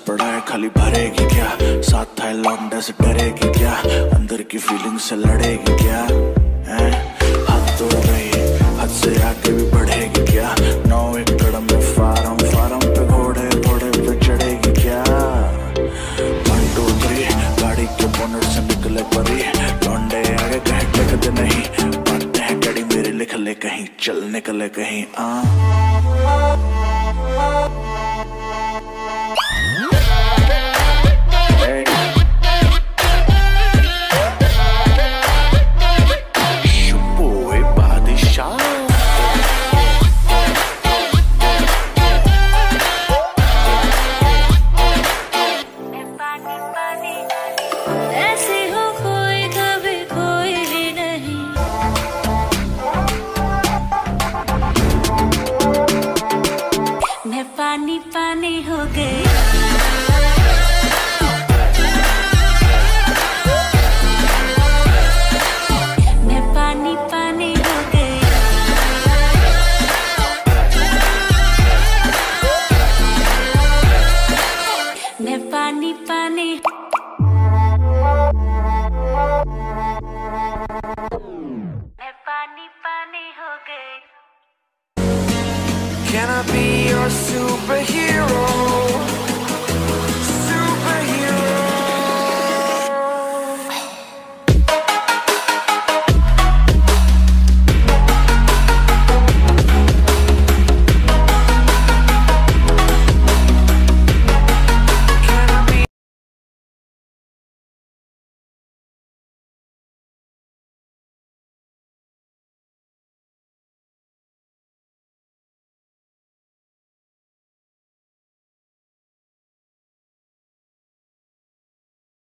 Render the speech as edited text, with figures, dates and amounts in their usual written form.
पड़ा है खाली भरेगी क्या, साथ है लौंडे से डरेगी क्या, अंदर की फीलिंग से लड़ेगी क्या, हैं? हद तो गई, हद से आगे भी बढ़ेगी क्या, 9 एकड़ में फार्म पे घोड़े पे चढ़ेगी क्या। 1 2 3 गाड़ी के बोनट से निकले परी, लौंडे आगे कहीं टिकते नहीं, बातें हैं कड़ी मेरे लिख ले कहीं, चल निकले कहीं पानी पानी हो गई, मैं पानी पानी हो गई, मैं पानी पानी, मैं पानी पानी हो गई। Can I be your super